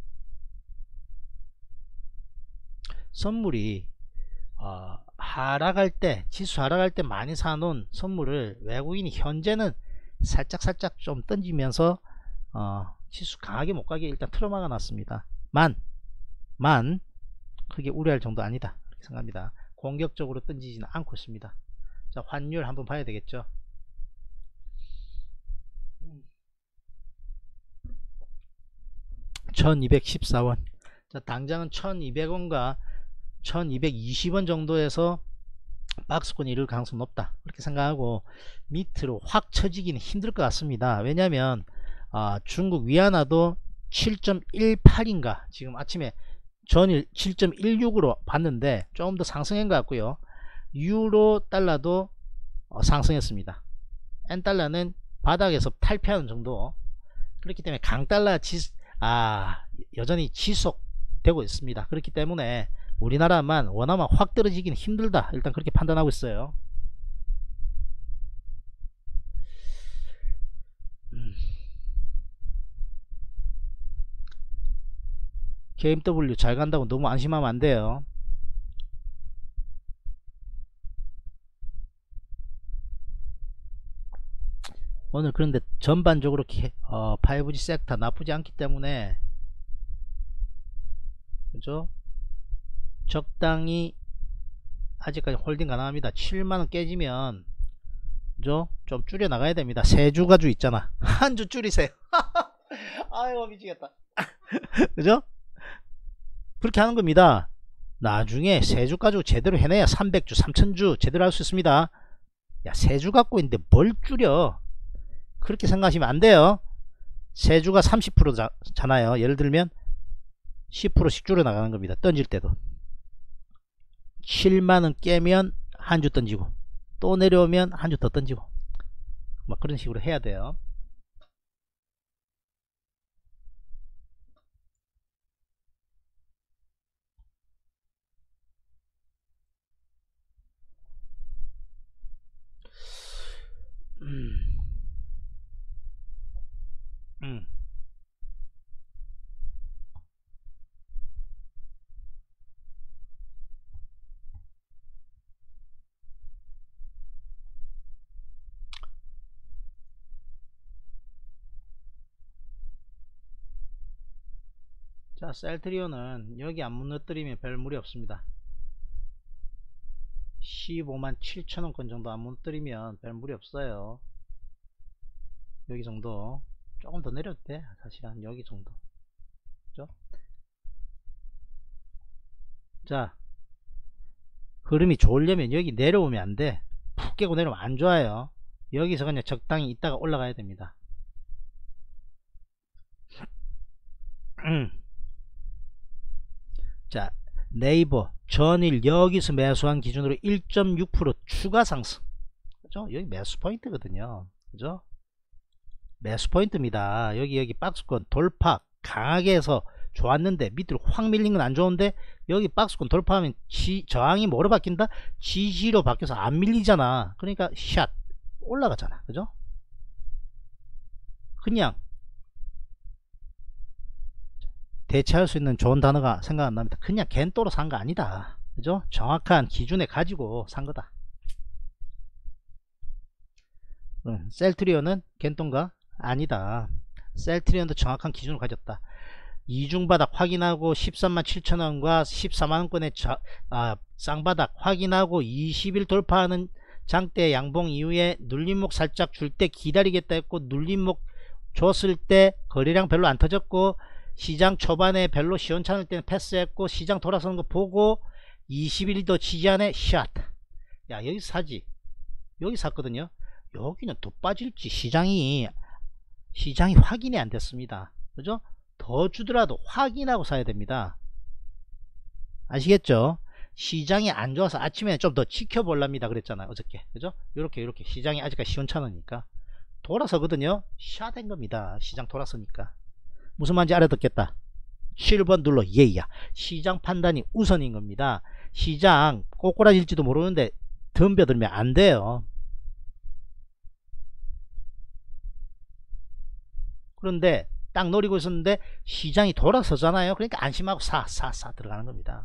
선물이 어, 하락할 때, 지수 하락할 때 많이 사놓은 선물을 외국인이 현재는 살짝 살짝 좀 던지면서 어, 지수 강하게 못가게 일단 틀어막아 놨습니다. 만, 만 크게 우려할 정도 아니다 이렇게 생각합니다. 공격적으로 던지지는 않고 있습니다. 자, 환율 한번 봐야 되겠죠. 천이백십사 원. 자, 당장은 천이백 원과 천이백이십 원 정도에서 박스권이 이룰 가능성이 높다 그렇게 생각하고 밑으로 확 쳐지기는 힘들 것 같습니다. 왜냐하면 아, 중국 위안화도 칠 점 일팔인가 지금 아침에 전일 칠 점 일육으로 봤는데 조금 더 상승한 것 같고요. 유로 달러도 어, 상승했습니다. 엔달러는 바닥에서 탈피하는 정도. 그렇기 때문에 강달러 지, 아, 여전히 지속되고 있습니다. 그렇기 때문에 우리나라만 원화만 확 떨어지기는 힘들다 일단 그렇게 판단하고 있어요. 음. 케이엠더블유 잘 간다고 너무 안심하면 안 돼요. 오늘 그런데 전반적으로 어, 파이브지 섹터 나쁘지 않기 때문에 그죠? 적당히 아직까지 홀딩 가능합니다. 칠만원 깨지면 그죠? 좀 줄여 나가야 됩니다. 세 주 가주 있잖아. 한 주 줄이세요. 아이고 미치겠다. 그죠? 그렇게 하는 겁니다. 나중에 세 주 가지고 제대로 해내야 삼백 주 삼천 주 제대로 할 수 있습니다. 야, 세 주 갖고 있는데 뭘 줄여? 그렇게 생각하시면 안 돼요. 세 주가 삼십 퍼센트잖아요. 예를 들면 십 퍼센트씩 줄여 나가는 겁니다. 던질 때도 칠만원 깨면 한 주 던지고 또 내려오면 한 주 더 던지고 막 그런 식으로 해야 돼요. 음. 음. 자, 셀트리온은 여기 안 무너뜨리면 별 무리 없습니다. 십오만 칠천원권 정도 안 무너뜨리면 별 무리 없어요. 여기 정도 조금 더 내려도 돼. 사실 한 여기 정도. 그죠? 자, 흐름이 좋으려면 여기 내려오면 안 돼. 푹 깨고 내려오면 안 좋아요. 여기서 그냥 적당히 있다가 올라가야 됩니다. 자, 네이버 전일 여기서 매수한 기준으로 일 점 육 퍼센트 추가 상승. 그죠? 여기 매수 포인트거든요. 그죠? 매수 포인트입니다. 여기 여기 박스권 돌파 강하게 해서 좋았는데 밑으로 확 밀린 건 안 좋은데 여기 박스권 돌파하면 지, 저항이 뭐로 바뀐다? 지지로 바뀌어서 안 밀리잖아. 그러니까 샷 올라가잖아. 그죠? 그냥 대체할 수 있는 좋은 단어가 생각 안 납니다. 그냥 겐또로 산 거 아니다. 그죠? 정확한 기준에 가지고 산 거다. 음, 셀트리온은 겐또인가? 아니다. 셀트리온도 정확한 기준을 가졌다. 이중바닥 확인하고 십삼만 칠천원과 십사만원권의 저, 아, 쌍바닥 확인하고 이십 일 돌파하는 장대 양봉 이후에 눌림목 살짝 줄 때 기다리겠다 했고 눌림목 줬을 때 거래량 별로 안 터졌고 시장 초반에 별로 시원찮을 때는 패스했고 시장 돌아서는 거 보고 이십 일 더 지지하네 샷. 야, 여기 사지. 여기 샀거든요. 여기는 또 빠질지 시장이 시장이 확인이 안 됐습니다. 그죠? 더 주더라도 확인하고 사야 됩니다. 아시겠죠? 시장이 안 좋아서 아침에 좀 더 지켜볼랍니다 그랬잖아요 어저께. 그죠? 요렇게 요렇게 시장이 아직까지 시원찮으니까 돌아서거든요. 샷된 겁니다. 시장 돌아서니까. 무슨 말인지 알아듣겠다. 칠 번 눌러 예야. 시장 판단이 우선인 겁니다. 시장 꼬꾸라질지도 모르는데 덤벼들면 안 돼요. 그런데 딱 노리고 있었는데 시장이 돌아서잖아요. 그러니까 안심하고 사 사 사 들어가는 겁니다.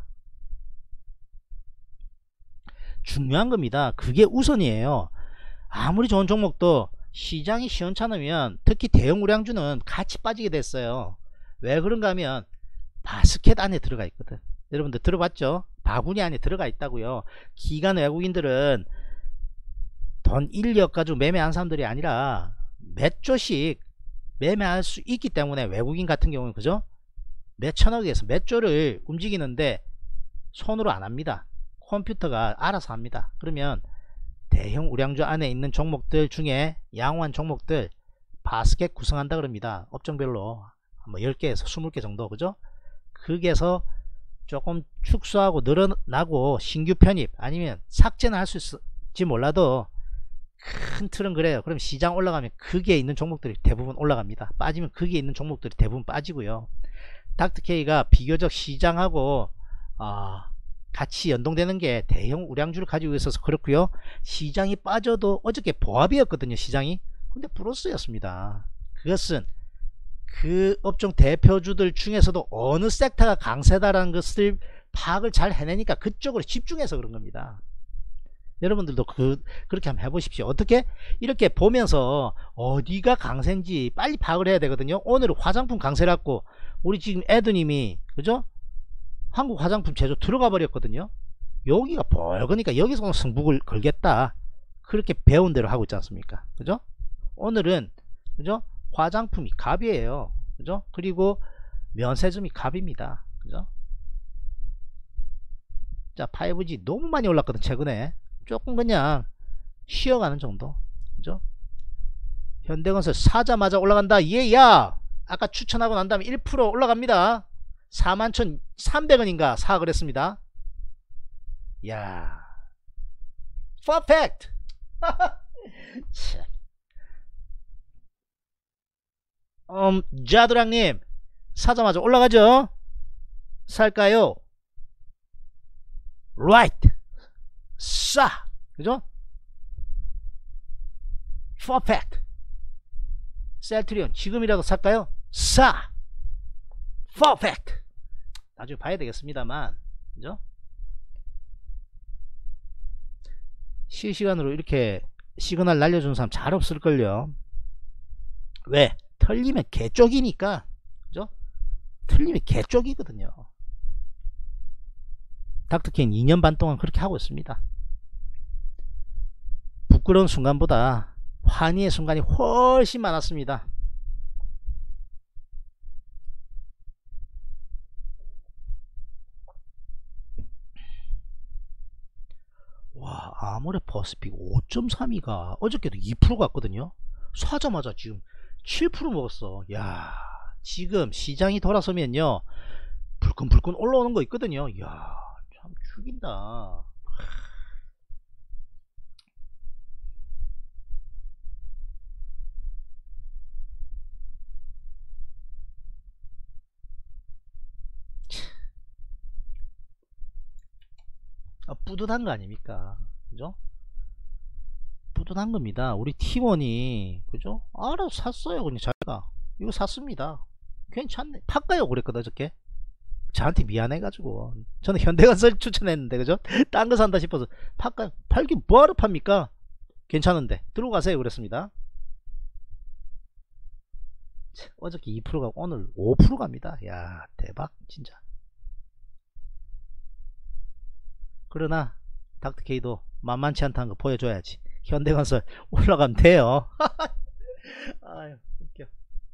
중요한 겁니다. 그게 우선이에요. 아무리 좋은 종목도 시장이 시원찮으면 특히 대형 우량주는 같이 빠지게 됐어요. 왜 그런가 하면 바스켓 안에 들어가 있거든. 여러분들 들어봤죠? 바구니 안에 들어가 있다고요. 기관 외국인들은 돈 인력 가지고 매매한 사람들이 아니라 몇 조씩 매매할 수 있기 때문에 외국인 같은 경우는 그죠? 몇 천억에서 몇 조를 움직이는데 손으로 안 합니다. 컴퓨터가 알아서 합니다. 그러면 대형 우량주 안에 있는 종목들 중에 양호한 종목들 바스켓 구성한다 그럽니다. 업종별로 뭐 열 개에서 스무 개 정도. 그죠? 거기에서 조금 축소하고 늘어나고 신규 편입 아니면 삭제는 할 수 있을지 몰라도 큰 틀은 그래요. 그럼 시장 올라가면 거기에 있는 종목들이 대부분 올라갑니다. 빠지면 거기에 있는 종목들이 대부분 빠지고요. 닥터케이가 비교적 시장하고 어, 같이 연동되는 게 대형 우량주를 가지고 있어서 그렇고요. 시장이 빠져도 어저께 보합이었거든요. 시장이. 근데 플러스였습니다. 그것은 그 업종 대표주들 중에서도 어느 섹터가 강세다라는 것을 파악을 잘 해내니까 그쪽으로 집중해서 그런 겁니다. 여러분들도 그 그렇게 한번 해보십시오. 어떻게 이렇게 보면서 어디가 강세인지 빨리 파악을 해야 되거든요. 오늘은 화장품 강세라고 우리 지금 에드님이 그죠? 한국 화장품 제조 들어가 버렸거든요. 여기가 벌거니까 여기서 승부를 걸겠다, 그렇게 배운 대로 하고 있지 않습니까? 그죠? 오늘은 그죠? 화장품이 갑이에요. 그죠? 그리고 면세점이 갑입니다. 그죠? 자, 파이브지 너무 많이 올랐거든 최근에. 조금 그냥 쉬어가는 정도. 그죠? 현대건설 사자마자 올라간다. 예야, 아까 추천하고 난 다음에 일 퍼센트 올라갑니다. 사만 천삼백 원인가 사악을 했습니다. 야, 퍼펙트. 참. 음, 자두랑님 사자마자 올라가죠? 살까요? right, 싸, 그죠? 퍼펙트. 셀트리온 지금이라도 살까요? 싸, 퍼펙트. 나중에 봐야 되겠습니다만, 그죠? 실시간으로 이렇게 시그널 날려주는 사람 잘 없을걸요. 왜? 틀리면 개쪽이니까. 그죠? 틀리면 개쪽이거든요. 닥터케인 이 년 반 동안 그렇게 하고 있습니다. 부끄러운 순간보다 환희의 순간이 훨씬 많았습니다. 와, 아모레 퍼시픽 오 점 삼이가 어저께도 이 퍼센트 갔거든요. 사자마자 지금 칠 퍼센트 먹었어. 야, 지금 시장이 돌아서면요 불끈불끈 올라오는 거 있거든요. 야, 참 죽인다. 아, 뿌듯한 거 아닙니까? 그죠? 뿌듯한 겁니다. 우리 팀원이 그죠? 알아서 샀어요. 그냥 자기가 이거 샀습니다. 괜찮네. 팔까요? 그랬거든 어저께. 저한테 미안해가지고 저는 현대건설 추천했는데 그죠? 딴 거 산다 싶어서 팔까요? 팔기 뭐하러 팝니까? 괜찮은데 들고 가세요 그랬습니다. 어저께 이 퍼센트가 오늘 오 퍼센트 갑니다. 야, 대박 진짜. 그러나 닥터케이도 만만치 않다는 거 보여줘야지. 현대건설 올라가면 돼요. 아유, 웃겨.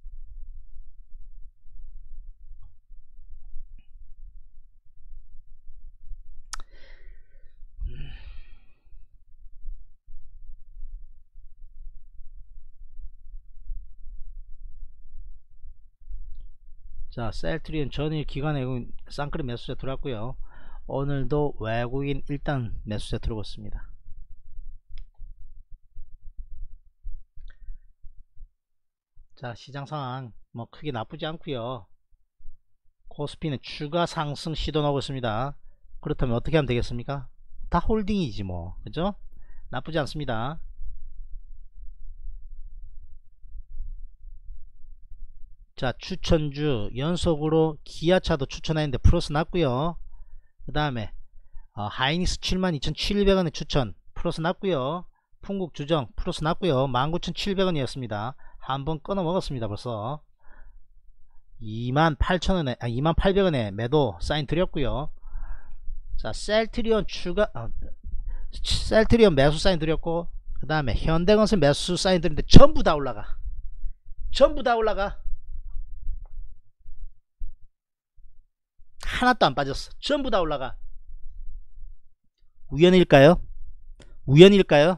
자, 셀트리온 전일 기간에 쌍끌이 매수세 들어왔고요. 오늘도 외국인 일단 매수세 들어오고 있습니다. 자, 시장 상황 뭐 크게 나쁘지 않고요. 코스피는 추가 상승 시도 나오고 있습니다. 그렇다면 어떻게 하면 되겠습니까? 다 홀딩이지 뭐, 그죠? 나쁘지 않습니다. 자, 추천주 연속으로 기아차도 추천했는데 플러스 났고요. 그 다음에 어, 하이닉스 칠만 이천칠백 원에 추천 플러스 났고요. 풍국주정 플러스 났고요. 만 구천칠백 원이었습니다 한번 끊어 먹었습니다. 벌써 이만 팔천 원에 아, 이만 팔백 원에 매도 사인 드렸고요. 자, 셀트리온 추가 어, 셀트리온 매수 사인 드렸고, 그 다음에 현대건설 매수 사인 드렸는데 전부 다 올라가. 전부 다 올라가. 하나도 안 빠졌어. 전부 다 올라가. 우연일까요? 우연일까요?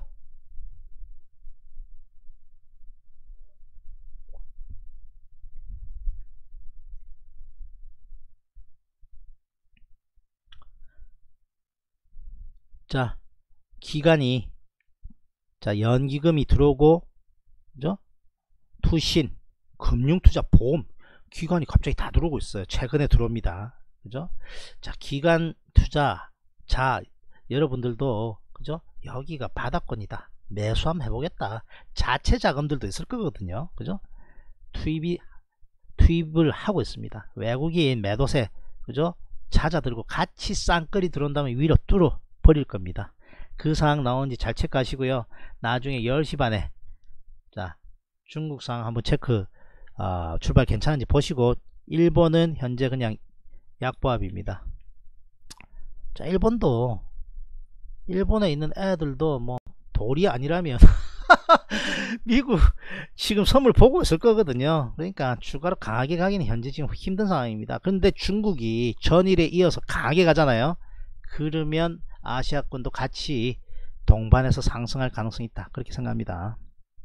자, 기간이 자 연기금이 들어오고, 그죠? 투신, 금융투자, 보험 기간이 갑자기 다 들어오고 있어요. 최근에 들어옵니다. 그죠? 자, 기간 투자, 자 여러분들도 그죠? 여기가 바닥권이다. 매수 한번 해보겠다. 자체 자금들도 있을 거거든요. 그죠? 투입이 투입을 하고 있습니다. 외국인 매도세, 그죠? 찾아들고 같이 쌍끌이 들어온다면 위로 뚫어 버릴 겁니다. 그 상황 나오는지 잘 체크하시고요. 나중에 열 시 반에 자 중국 상황 한번 체크 어, 출발 괜찮은지 보시고 일본은 현재 그냥 약보합입니다. 자 일본도 일본에 있는 애들도 뭐 돌이 아니라면 미국 지금 선물 보고 있을 거거든요. 그러니까 추가로 강하게 가기는 현재 지금 힘든 상황입니다. 그런데 중국이 전일에 이어서 강하게 가잖아요. 그러면 아시아권도 같이 동반해서 상승할 가능성이 있다, 그렇게 생각합니다.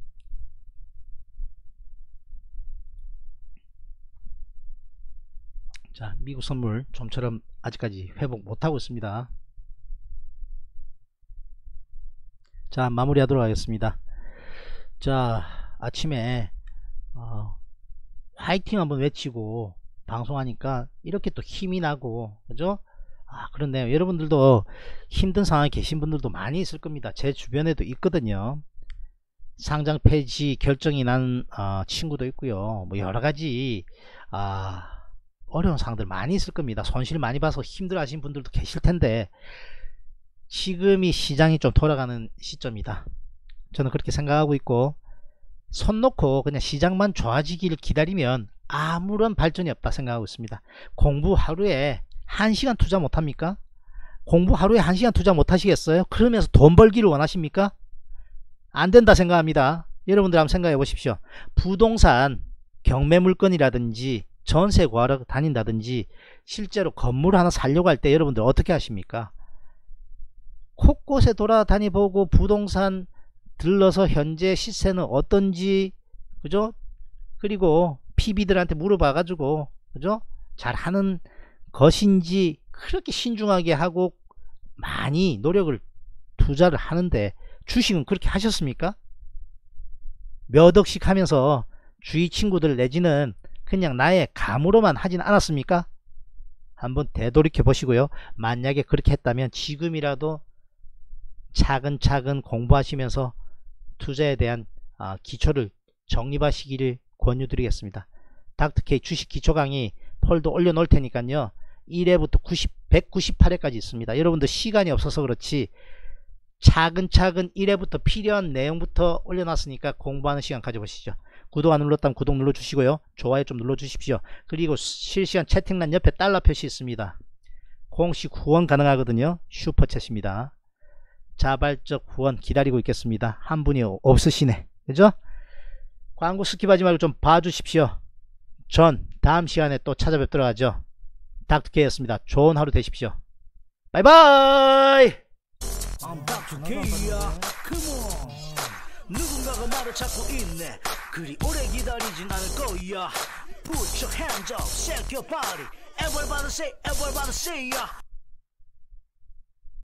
자 미국 선물 좀처럼 아직까지 회복 못하고 있습니다. 자 마무리하도록 하겠습니다. 자 아침에 어, 화이팅 한번 외치고 방송하니까 이렇게 또 힘이 나고 그죠? 아 그런데요, 여러분들도 힘든 상황에 계신 분들도 많이 있을 겁니다. 제 주변에도 있거든요. 상장 폐지 결정이 난 어, 친구도 있고요. 뭐 여러가지 아, 어려운 상황들 많이 있을 겁니다. 손실 많이 봐서 힘들어 하신 분들도 계실 텐데 지금이 시장이 좀 돌아가는 시점이다, 저는 그렇게 생각하고 있고, 손 놓고 그냥 시장만 좋아지기를 기다리면 아무런 발전이 없다 생각하고 있습니다. 공부 하루에 한 시간 투자 못합니까? 공부 하루에 한 시간 투자 못하시겠어요? 그러면서 돈 벌기를 원하십니까? 안된다 생각합니다. 여러분들 한번 생각해 보십시오. 부동산 경매 물건이라든지 전세 구하러 다닌다든지 실제로 건물 하나 살려고 할 때 여러분들 어떻게 하십니까? 곳곳에 돌아다니 보고 부동산 들러서 현재 시세는 어떤지 그죠? 그리고 피비들한테 물어봐 가지고 그죠? 잘하는 것인지 그렇게 신중하게 하고 많이 노력을 투자를 하는데 주식은 그렇게 하셨습니까? 몇 억씩 하면서 주위 친구들 내지는 그냥 나의 감으로만 하진 않았습니까? 한번 되돌이켜 보시고요. 만약에 그렇게 했다면 지금이라도 차근차근 공부하시면서 투자에 대한 아, 기초를 정립하시기를 권유드리겠습니다. 닥터K 주식 기초 강의 폴더 올려놓을 테니까요. 일 회부터 백구십팔 회까지 있습니다. 여러분들 시간이 없어서 그렇지 차근차근 일 회부터 필요한 내용부터 올려놨으니까 공부하는 시간 가져보시죠. 구독 안 눌렀다면 구독 눌러주시고요. 좋아요 좀 눌러주십시오. 그리고 실시간 채팅란 옆에 달러 표시 있습니다. 공식 후원 가능하거든요. 슈퍼챗입니다. 자발적 후원 기다리고 있겠습니다. 한 분이 없으시네, 그죠? 광고 스킵하지 말고 좀 봐주십시오. 전 다음 시간에 또 찾아뵙도록 하죠. 닥터K였습니다. 좋은 하루 되십시오. 바이바이. I'm 닥터 K야. Come on. 누군가가 나를 찾고 있네. 그리 오래 기다리진 않을 거야. Put your hands up, shake your body. Everybody say, everybody say, yeah.